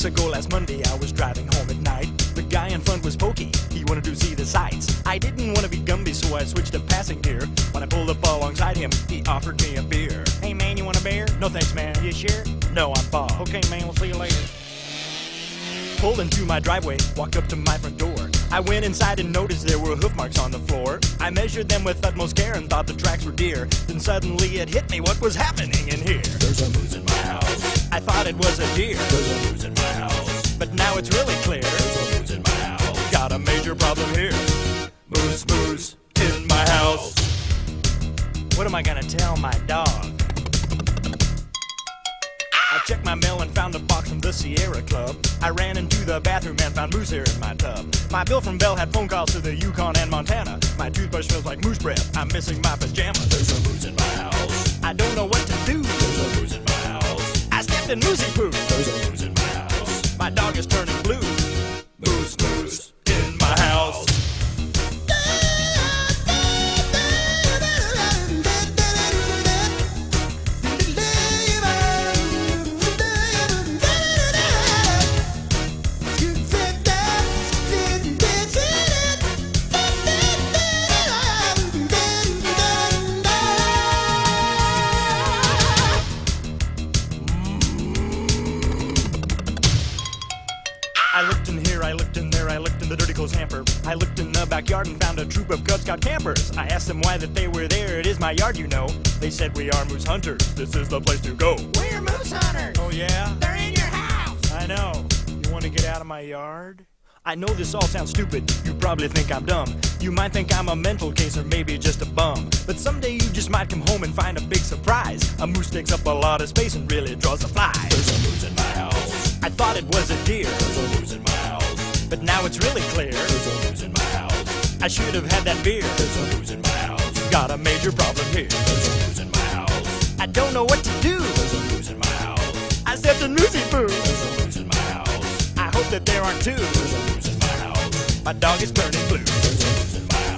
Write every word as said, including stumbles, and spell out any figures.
weeks ago, last Monday, I was driving home at night. The guy in front was pokey, he wanted to see the sights. I didn't want to be Gumby, so I switched to passing gear. When I pulled up alongside him, he offered me a beer. Hey man, you want a beer? No thanks man. You sure? No, I'm Bob. Okay man, we'll see you later. Pulled into my driveway, walked up to my front door. I went inside and noticed there were hoof marks on the floor. I measured them with utmost care and thought the tracks were deer. Then suddenly it hit me, what was happening in here? There's a moose in my house. I thought it was a deer. There's a moose in my house. But now it's really clear. There's a moose in my house. Got a major problem here. Moose, moose in my house. What am I gonna tell my dog? I checked my mail and found a box from the Sierra Club. I ran into the bathroom and found moose hair in my tub. My bill from Bell had phone calls to the Yukon and Montana. My toothbrush smells like moose breath. I'm missing my pajamas. There's a moose in my house. I don't know what to do. There's a moose in my house. I stepped in moosey poo. There's a moose in my house. My dog is turning blue. Moose, moose In my house. I looked in here, I looked in there, I looked in the dirty clothes hamper. I looked in the backyard and found a troop of Cub Scout campers. I asked them why that they were there, it is my yard, you know. They said we are moose hunters, this is the place to go. We're moose hunters. Oh yeah? They're in your house. I know. You want to get out of my yard? I know this all sounds stupid, you probably think I'm dumb. You might think I'm a mental case or maybe just a bum. But someday you just might come home and find a big surprise. A moose takes up a lot of space and really draws the flies. There's a moose in my house. I thought it was a deer, There's a moose in my house. but now it's really clear. There's a moose in my house. I should have had that beer. There's a moose in my house. Got a major problem here. There's a moose in my house. I don't know what to do. There's a moose in my house. I stepped in moosey poo. There's a moose in my house. I hope that there aren't two. There's a moose in my house. My dog is turning blue. There's a moose in my house.